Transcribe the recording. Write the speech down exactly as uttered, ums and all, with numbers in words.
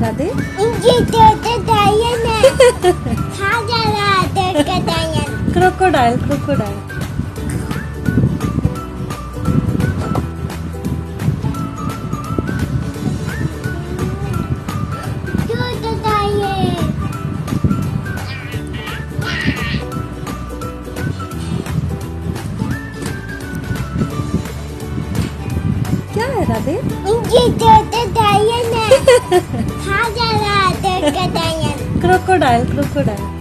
राधे? ये तो तो डायन है। खा जा रहा है तो डायन। Crocodile crocodile. तो तो डायन। क्या है राधे? ये तो तो डायन है। खा जा रहा है तो डायन। Crocodile crocodile.